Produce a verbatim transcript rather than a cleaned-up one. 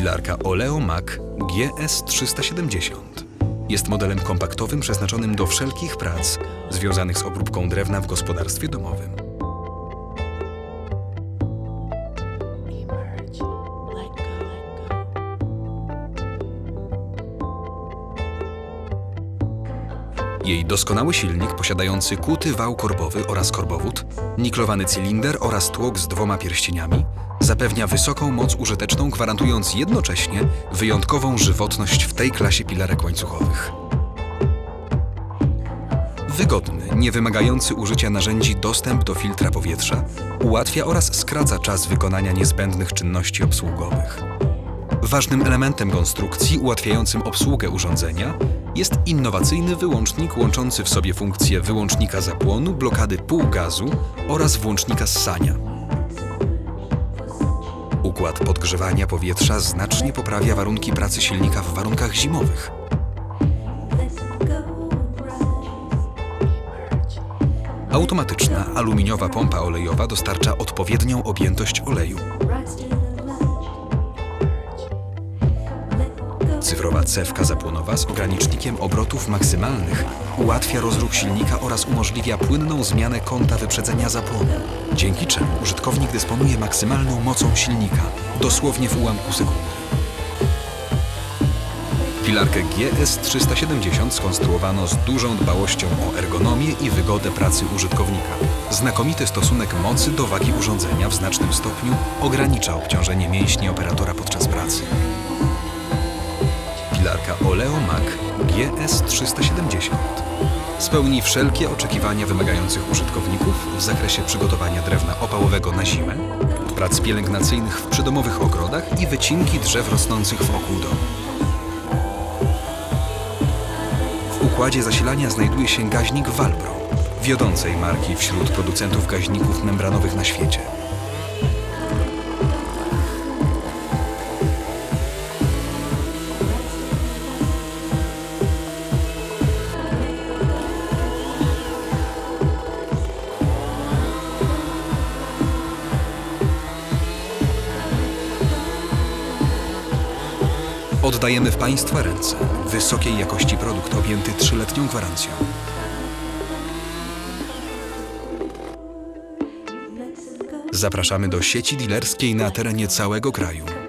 Pilarka Oleo Mac G S trzysta siedemdziesiąt jest modelem kompaktowym przeznaczonym do wszelkich prac związanych z obróbką drewna w gospodarstwie domowym. Jej doskonały silnik posiadający kuty wał korbowy oraz korbowód, niklowany cylinder oraz tłok z dwoma pierścieniami zapewnia wysoką moc użyteczną, gwarantując jednocześnie wyjątkową żywotność w tej klasie pilarek łańcuchowych. Wygodny, nie wymagający użycia narzędzi dostęp do filtra powietrza ułatwia oraz skraca czas wykonania niezbędnych czynności obsługowych. Ważnym elementem konstrukcji ułatwiającym obsługę urządzenia jest innowacyjny wyłącznik łączący w sobie funkcje wyłącznika zapłonu, blokady półgazu oraz włącznika ssania. Układ podgrzewania powietrza znacznie poprawia warunki pracy silnika w warunkach zimowych. Automatyczna aluminiowa pompa olejowa dostarcza odpowiednią objętość oleju. Cyfrowa cewka zapłonowa z ogranicznikiem obrotów maksymalnych ułatwia rozruch silnika oraz umożliwia płynną zmianę kąta wyprzedzenia zapłonu, dzięki czemu użytkownik dysponuje maksymalną mocą silnika, dosłownie w ułamku sekundy. Pilarkę G S trzysta siedemdziesiąt skonstruowano z dużą dbałością o ergonomię i wygodę pracy użytkownika. Znakomity stosunek mocy do wagi urządzenia w znacznym stopniu ogranicza obciążenie mięśni operatora podczas pracy. Pilarka Oleo Mac G S trzysta siedemdziesiąt spełni wszelkie oczekiwania wymagających użytkowników w zakresie przygotowania drewna opałowego na zimę, prac pielęgnacyjnych w przydomowych ogrodach i wycinki drzew rosnących wokół domu. W układzie zasilania znajduje się gaźnik Valpro, wiodącej marki wśród producentów gaźników membranowych na świecie. Oddajemy w Państwa ręce wysokiej jakości produkt objęty trzyletnią gwarancją. Zapraszamy do sieci dealerskiej na terenie całego kraju.